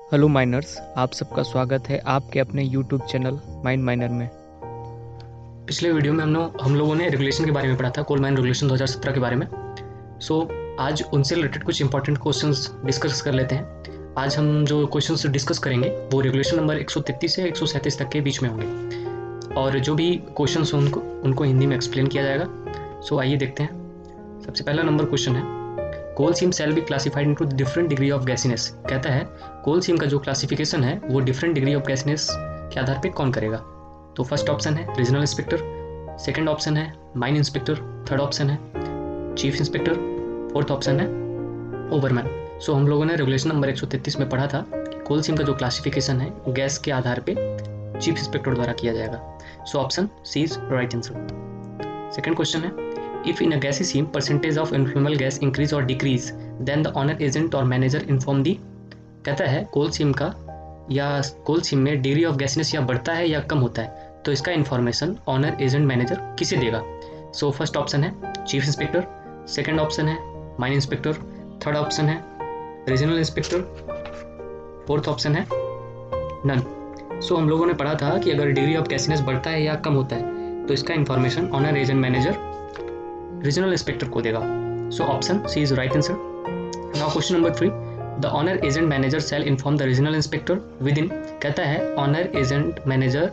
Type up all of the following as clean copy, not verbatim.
Hello miners, आप सबका स्वागत है आपके अपने यूट्यूब चैनल माइंड माइनर में। पिछले वीडियो में हम लोगों ने रेगुलेशन के बारे में पढ़ा था, कोल माइन रेगुलेशन 2017 के बारे में। आज उनसे रिलेटेड कुछ इंपॉर्टेंट क्वेश्चंस डिस्कस कर लेते हैं। आज हम जो क्वेश्चंस डिस्कस करेंगे वो रेगुलेशन नंबर 133 से 137 तक के बीच में होंगे, और जो भी क्वेश्चंस हैं उनको हिंदी में एक्सप्लेन किया जाएगा। आइए देखते हैं। सबसे पहला नंबर क्वेश्चन है, coal seam shall be classified into different degree of gassiness. कहता है कोल सीम का जो क्लासिफिकेशन है वो डिफरेंट डिग्री ऑफ गैसीनेस के आधार पे कौन करेगा। तो फर्स्ट ऑप्शन है रीजनल इंस्पेक्टर, सेकंड ऑप्शन है माइन इंस्पेक्टर, थर्ड ऑप्शन है चीफ इंस्पेक्टर, फोर्थ ऑप्शन है ओवरमैन। हम लोगों ने रेगुलेशन नंबर 133 में पढ़ा था कि कोल सीम का जो क्लासिफिकेशन है गैस के आधार पे चीफ इंस्पेक्टर द्वारा किया जाएगा। Option C is right answer. Second question है, if in a gaseous seam percentage of inflammable gas increase or decrease then the owner agent or manager inform the। कहता है coal सीम का या कोल सीम में डिग्री ऑफ गैसनेस या बढ़ता है या कम होता है तो इसका इन्फॉर्मेशन ऑनर एजेंट मैनेजर किसे देगा। फर्स्ट ऑप्शन है चीफ इंस्पेक्टर, सेकंड ऑप्शन है माइन इंस्पेक्टर, थर्ड ऑप्शन है रीजनल इंस्पेक्टर, फोर्थ ऑप्शन है नन। हम लोगों ने पढ़ा था कि अगर डिग्री ऑफ गैसनेस बढ़ता है या कम होता है तो इसका information owner agent manager regional inspector को देगा। Option C is right answer. Now question number 3, the owner agent manager shall inform the regional inspector within. कहता है owner agent manager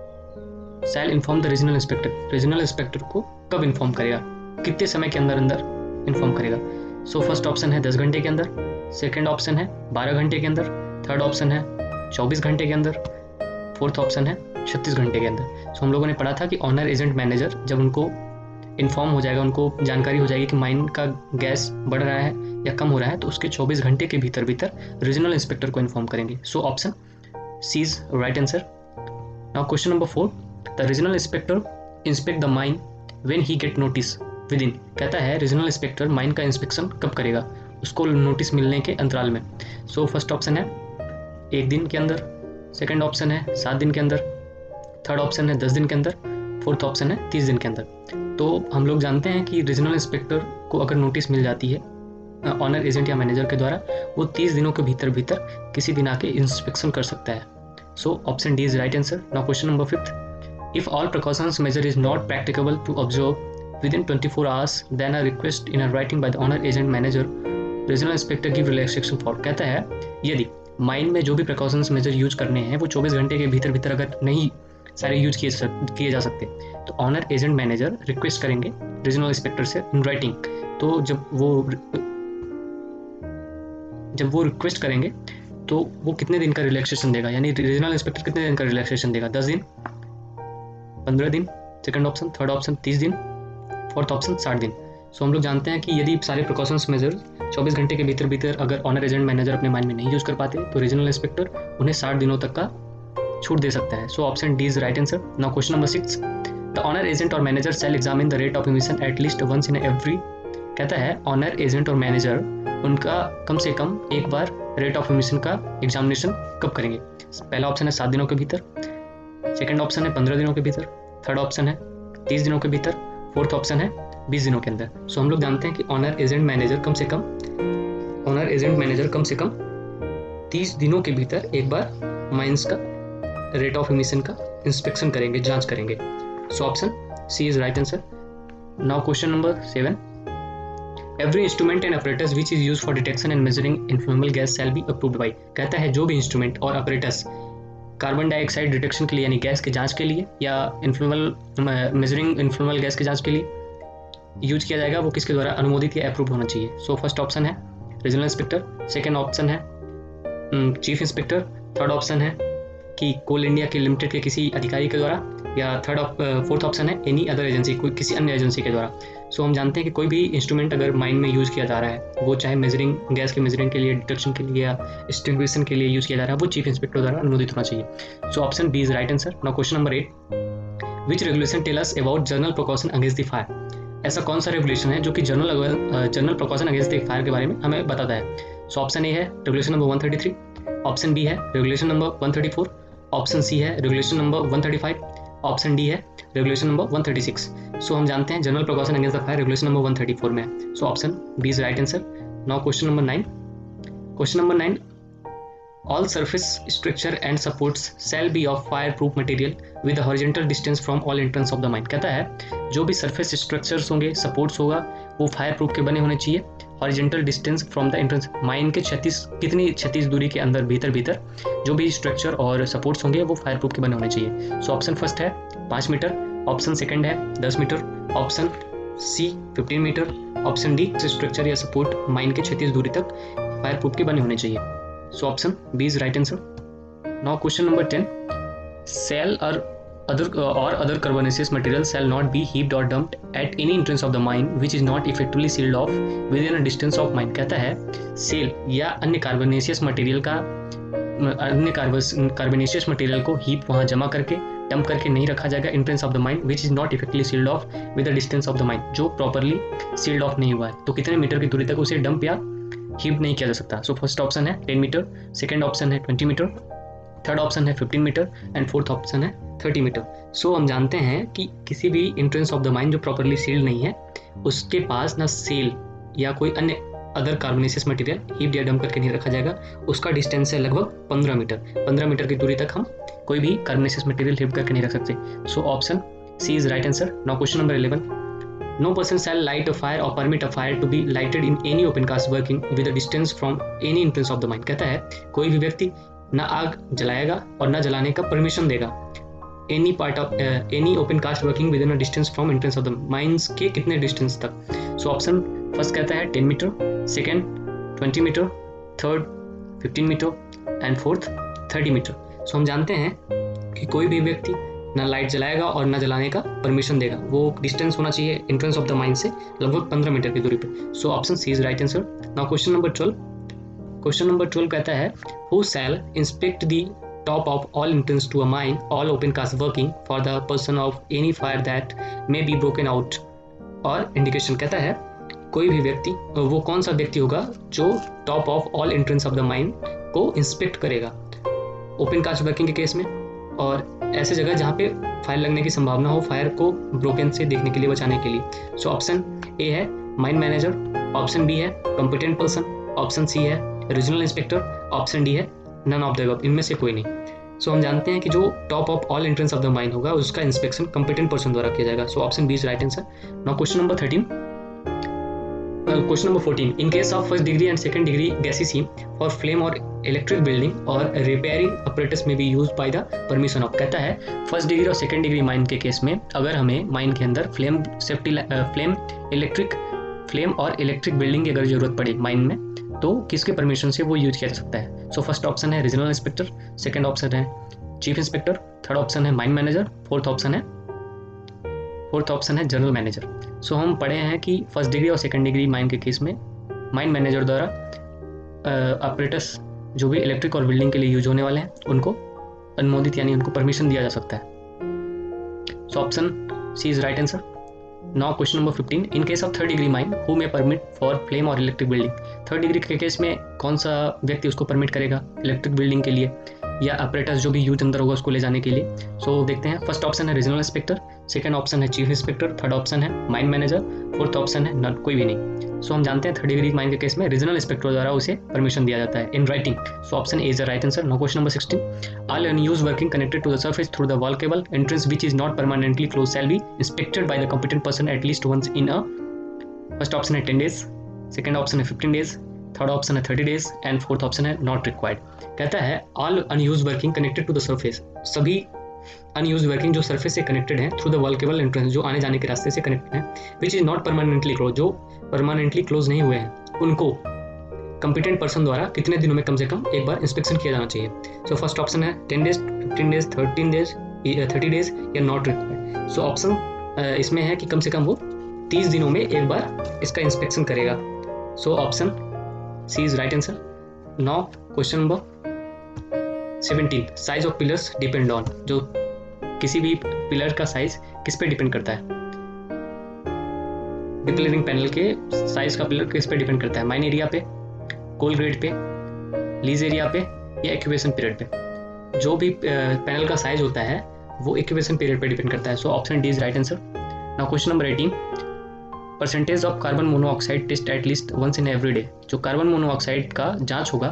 shall inform the regional inspector को कब inform करेगा, कितने समय के अंदर इन्फॉर्म करेगा। फर्स्ट ऑप्शन है 10 घंटे के अंदर, सेकंड ऑप्शन है 12 घंटे के अंदर, थर्ड ऑप्शन है 24 घंटे के अंदर, फोर्थ ऑप्शन है 36 घंटे के अंदर। हम लोगों ने पढ़ा था कि ऑनर एजेंट मैनेजर जब उनको इन्फॉर्म हो जाएगा, उनको जानकारी हो जाएगी कि माइन का गैस बढ़ रहा है या कम हो रहा है, तो उसके 24 घंटे के भीतर रीजनल इंस्पेक्टर को इन्फॉर्म करेंगे। Option C is right answer. Now question number 4, the regional inspector inspect the mine when he get notice within. कहता है रीजनल इंस्पेक्टर माइन का इंस्पेक्शन कब करेगा, उसको नोटिस मिलने के अंतराल में। फर्स्ट ऑप्शन है 1 दिन के अंदर, सेकेंड ऑप्शन है 7 दिन के अंदर, थर्ड ऑप्शन है 10 दिन के अंदर, फोर्थ ऑप्शन है 30 दिन के अंदर। तो हम लोग जानते हैं कि रीजनल इंस्पेक्टर को अगर नोटिस मिल जाती है ऑनर एजेंट या मैनेजर के द्वारा, वो 30 दिनों के भीतर किसी दिन आके इंस्पेक्शन कर सकता है। Option D is right answer. Now question number 5, if all precautions measure is not practicable to observe within 24 hours then a request in a writing by the owner agent manager regional inspector give relaxation for. कहता है यदि mine में जो भी precautions major use करने हैं वो 24 घंटे के भीतर अगर नहीं सारे यूज किए जा सकते तो ऑनर एजेंट मैनेजर रिक्वेस्ट करेंगे रीजनल इंस्पेक्टर से इन राइटिंग। तो जब वो रिक्वेस्ट करेंगे तो वो कितने दिन का रिलैक्सेशन देगा, यानी रीजनल इंस्पेक्टर कितने दिन का रिलैक्सेशन देगा, 10 दिन, 15 दिन, सेकंड ऑप्शन, थर्ड ऑप्शन 30 दिन, फोर्थ ऑप्शन 60 दिन। हम लोग जानते हैं कि यदि सारे प्रिकॉशंस मेजर 24 घंटे के भीतर अगर ऑनर एजेंट मैनेजर अपने माइंड में नहीं यूज कर पाते तो रीजनल इंस्पेक्टर उन्हें 60 दिनों तक का छूट दे सकता है। Option D is right answer. Now question number 6, the owner agent और manager shall examine the rate of emission at least once in every. कहता है ऑनर एजेंट और मैनेजर उनका कम से कम एक बार रेट ऑफ इमिशन का एग्जामिनेशन कब करेंगे। पहला ऑप्शन है 7 दिनों के भीतर, सेकंड ऑप्शन है 15 दिनों के भीतर, थर्ड ऑप्शन है 30 दिनों के भीतर, फोर्थ ऑप्शन है 20 दिनों के अंदर। हम लोग जानते हैं कि ऑनर एजेंट मैनेजर कम से कम 30 दिनों के भीतर एक बार माइंस का रेट ऑफ इमिशन का इंस्पेक्शन करेंगे, जांच करेंगे। Option C is right answer. Now question number 7, every instrument and apparatus which is use for detection and measuring inflammable gas shall be approved by. कहता है जो भी इंस्ट्रूमेंट और अपरेटस कार्बन डाइऑक्साइड डिटेक्शन के लिए यानी गैस की जांच के लिए या मेजरिंग इन्फ्लेमेबल गैस की जांच के लिए यूज किया जाएगा वो किसके द्वारा अनुमोदित या अप्रूव होना चाहिए। फर्स्ट ऑप्शन है रीजनल इंस्पेक्टर, सेकेंड ऑप्शन है चीफ इंस्पेक्टर, थर्ड ऑप्शन है कि कोल इंडिया के लिमिटेड के किसी अधिकारी के द्वारा, या फोर्थ ऑप्शन है एनी अदर एजेंसी, कोई किसी अन्य एजेंसी के द्वारा। हम जानते हैं कि कोई भी इंस्ट्रूमेंट अगर माइन में यूज़ किया जा रहा है वो चाहे मेजरिंग गैस के मेजरिंग के लिए, डिटेक्शन के लिए या एक्सटिंग्विशन के लिए यूज़ किया जा रहा है वो चीफ इंस्पेक्टर द्वारा अनुमोदित होना चाहिए। Option B is right answer. Now question number 8, which regulation tell us about general precaution against the fire. ऐसा कौन सा रेगुलेशन है जो कि general precaution against the fire के बारे में हमें बताता है। ऑप्शन ए है रेगुलेशन नंबर 133, ऑप्शन बी है रेगुलेशन नंबर 134, ऑप्शन सी है रेगुलेशन नंबर 135, ऑप्शन डी है रेगुलेशन नंबर 136। हम जानते हैं general precaution against the fire regulation number 134 में है। Option B is right answer. Now question number 9, All surface structure and supports shall be of fireproof material with a horizontal distance from all entrance of the mine। कहता है जो भी surface structures होंगे, supports होगा, वो fireproof के बने होने चाहिए, horizontal distance from the entrance। Mine के 36 दूरी के अंदर भीतर जो भी स्ट्रक्चर और सपोर्ट्स होंगे वो फायरप्रूफ के बने होने चाहिए। सो ऑप्शन फर्स्ट है 5 मीटर, ऑप्शन सेकंड है 10 metre, option C 15 metre, option D structure या सपोर्ट माइन के 36 दूरी तक फायरप्रूफ के बने होने चाहिए। So option B is right answer. Now question number 10, shale or other carbonaceous material shall not be heaped or dumped at any entrance of the mine which is not effectively sealed off within a distance of mine। कहता है cell या अन्य carbonaceous material को heap वहाँ जमा करके dump करके नहीं रखा जाएगा entrance of the mine which is not effectively sealed off with the distance of the mine, जो प्रॉपरली सील्ड ऑफ नहीं हुआ है। तो कितने मीटर की दूरी तक उसे डंप या हीप नहीं किया जा सकता। सो फर्स्ट ऑप्शन है 10 मीटर, सेकेंड ऑप्शन है 20 मीटर, थर्ड ऑप्शन है 15 मीटर एंड फोर्थ ऑप्शन है 30 मीटर। सो हम जानते हैं कि किसी भी एंट्रेंस ऑफ द माइन जो प्रॉपरली सील्ड नहीं है उसके पास ना सेल या कोई अन्य अदर कार्बोनेशियस मटेरियल हीप या डंप करके नहीं रखा जाएगा। उसका डिस्टेंस है लगभग 15 मीटर। 15 मीटर की दूरी तक हम कोई भी कार्बोनेशियस मटेरियल हीप करके नहीं रख सकते। So option C is right answer. Now question number 11, no person shall light a fire or permit a fire to be lighted in any open cast working with a distance from any entrance of the mine। कहता है कोई भी व्यक्ति ना आग जलाएगा और ना जलाने का परमिशन देगा any part of any open cast working within a distance from entrance of the mines के कितने डिस्टेंस तक। सो ऑप्शन फर्स्ट कहता है 10 metre, second 20 metre, third 15 metre and fourth 30 metre. So हम जानते हैं कि कोई भी व्यक्ति ना लाइट जलाएगा और ना जलाने का परमिशन देगा, वो डिस्टेंस होना चाहिए एंट्रेंस ऑफ द माइन से लगभग 15 मीटर की दूरी पे। So option C is right answer. Now question number 12, question number 12 कहता है who shall inspect the top of all entrance to a mine all open cast working for the person of any fire that may be broken out और indication. कहता है कोई भी व्यक्ति, वो कौन सा व्यक्ति होगा जो top of all entrance of the mine को इंस्पेक्ट करेगा ओपन कास्ट वर्किंग के केस में और ऐसे जगह जहाँ पे फायर लगने की संभावना हो फायर को ब्रोकन से देखने के लिए, बचाने के लिए। सो ऑप्शन ए है माइन मैनेजर, ऑप्शन बी है कॉम्पिटेंट पर्सन, ऑप्शन सी है रीजनल इंस्पेक्टर, ऑप्शन डी है नन ऑफ द अबव, इनमें से कोई नहीं। सो हम जानते हैं कि जो top of all entrance of the mine होगा उसका इंस्पेक्शन कॉम्पिटेंट पर्सन द्वारा किया जाएगा। So option B is right answer. Now question number 13, question number 14, in case of first degree and second degree gases for flame और electric building और repairing apparatus में भी use by the permission of. कहता है first degree और second degree mine के case में अगर हमें माइन के अंदर फ्लेम और इलेक्ट्रिक बिल्डिंग की अगर जरूरत पड़े माइन में तो किसके परमिशन से वो यूज किया जा सकता है। सो फर्स्ट ऑप्शन है रीजनल इंस्पेक्टर, सेकंड ऑप्शन है चीफ इंस्पेक्टर, थर्ड ऑप्शन है माइन मैनेजर, फोर्थ ऑप्शन है जनरल मैनेजर। सो हम पढ़े हैं कि फर्स्ट डिग्री और सेकंड डिग्री माइन के केस में माइन मैनेजर द्वारा ऑपरेटर्स जो भी इलेक्ट्रिक और बिल्डिंग के लिए यूज होने वाले हैं उनको अनुमोदित यानी उनको परमिशन दिया जा सकता है। So option C is right answer. Now question number 15, in case of third degree mine who may permit for flame और इलेक्ट्रिक बिल्डिंग। थर्ड डिग्री के केस में कौन सा व्यक्ति उसको परमिट करेगा इलेक्ट्रिक बिल्डिंग के लिए या ऑपरेटर्स जो भी यूज अंदर होगा उसको ले जाने के लिए। सो देखते हैं, फर्स्ट ऑप्शन है रीजनल इंस्पेक्टर, सेकंड ऑप्शन है चीफ इंस्पेक्टर, थर्ड ऑप्शन है माइन मैनेजर, फोर्थ ऑप्शन है नॉट कोई भी नहीं। सो हम जानते हैं थर्ड डिग्री माइन के केस में रीजनल इंस्पेक्टर द्वारा उसे परमिशन दिया जाता है in writing. So option A is the right answer. Now question number 16, all unused working connected to the surface through the wall cable entrance which is not permanently closed shall be inspected by the competent person at least once in a, first option है 10 days, second option है 15 days, third option है 30 days and fourth option है not required. कहता है all unused working connected to the surface, सभी unused working जो surface से connected है through the wall cable entrance जो आने जाने के रास्ते से कनेक्टेड है, which is not permanently close, जो परमानेंटली क्लोज नहीं हुए हैं उनको कंपिटेंट पर्सन द्वारा कितने दिनों में कम से कम एक बार इंस्पेक्शन किया जाना चाहिए। सो फर्स्ट ऑप्शन है 10 days, 15 days, 13 days, 30 days या नॉट रिक्वायर्ड। सो ऑप्शन इसमें है कि कम से कम वो 30 दिनों में एक बार इसका इंस्पेक्शन करेगा। So option C is right answer. Now question number 17, size of pillars depend on, जो किसी भी पिलर का साइज किस पे डिपेंड करता है, डिप्लेरिंग पैनल के साइज का पिलर किस पे डिपेंड करता है, माइन एरिया पे, कोल ग्रेड पे, लीज एरिया पे या एक्यूवेशन पीरियड पे। जो भी पैनल का साइज होता है वो एक्यूवेशन पीरियड पे डिपेंड करता है। So option D is right answer. Now question number 18, percentage of carbon monoxide test at least once in every day, जो कार्बन मोनोऑक्साइड का जांच होगा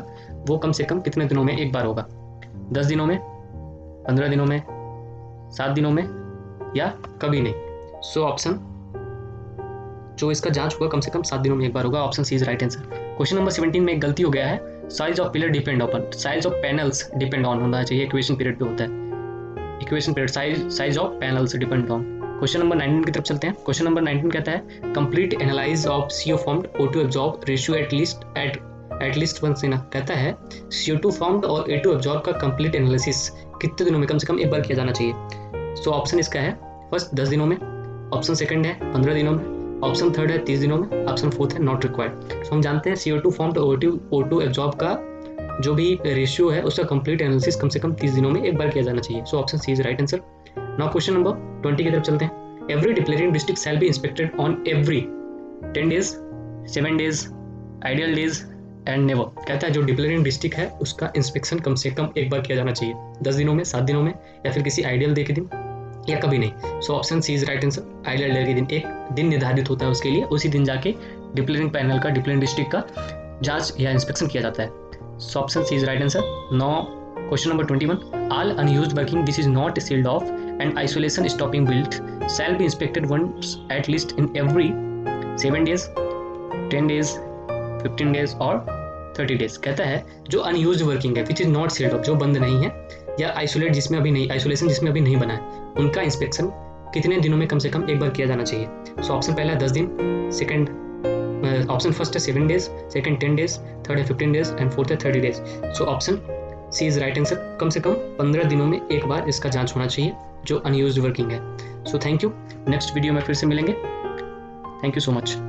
वो कम से कम कितने दिनों में एक बार होगा? 10 दिनों में, 15 दिनों में, 7 दिनों में या कभी नहीं? सो ऑप्शन जो इसका जांच होगा कम से कम 7 दिनों में एक बार होगा। Option C is right answer. Question number 17 में एक गलती हो गया है, size of pillar depend upon, size of panels depend on होना चाहिए, इक्वेशन पीरियड पे होता है। Incubation period size of panels depend on. Question number 19 की तरफ चलते हैं। क्वेश्चन नंबर 19 कहता है complete analyse of CO formed O2 absorb ratio at least one सीना। कहता है CO2 फॉर्म्ड और A2 एब्जॉर्ब का कंप्लीट एनालिसिस कितने दिनों में कम से कम एक बार किया जाना चाहिए? सो ऑप्शन इसका है फर्स्ट 10 दिनों में, ऑप्शन सेकंड है 15 दिनों में, ऑप्शन थर्ड है 30 दिनों में, ऑप्शन फोर्थ है नॉट रिक्वायर्ड। सो हम जानते हैं CO2 फॉर्म्ड और O2 एब्जॉर्ब का जो भी रेशियो है उसका कंप्लीट एनालिसिस कम से कम 30 दिनों में एक बार किया जाना चाहिए। So option C is right answer. Now question number 20 की तरफ चलते हैं। Every depillaring district shall be inspected on every 10 days, 7 days, idle days and never. कहता है जो डिप्लेरिंग डिस्ट्रिक्ट है उसका इंस्पेक्शन कम से कम एक बार किया जाना चाहिए, 10 दिनों में, 7 दिनों में या फिर किसी आइडियल डे के दिन या कभी नहीं। So option C is right answer. Idle day के दिन एक दिन निर्धारित होता है उसके लिए, उसी दिन जाके डिप्लेरिंग पैनल का, डिप्लेरिंग डिस्ट्रिक्ट का जांच या इंस्पेक्शन किया जाता है। So option C is right answer. Now question number 21, all unused working which is not sealed off and isolation stopping built shall be inspected once at least in every 7 days, 10 days, 15 days और 30 days। कहता है जो unused working है which is not sealed off, जो बंद नहीं है, या आइसोलेट जिसमें अभी नहीं, आइसोलेशन जिसमें अभी नहीं बना है, उनका इंस्पेक्शन कितने दिनों में कम से कम एक बार किया जाना चाहिए? सो ऑप्शन पहला है 10 दिन, सेकंड ऑप्शन फर्स्ट है 7 डेज, सेकंड 10 डेज, थर्ड है 15 डेज एंड फोर्थ है 30 days. So option C is right answer. कम से कम 15 दिनों में एक बार इसका जांच होना चाहिए जो अनयूज्ड वर्किंग है। So thank you, next video में फिर से मिलेंगे। Thank you so much.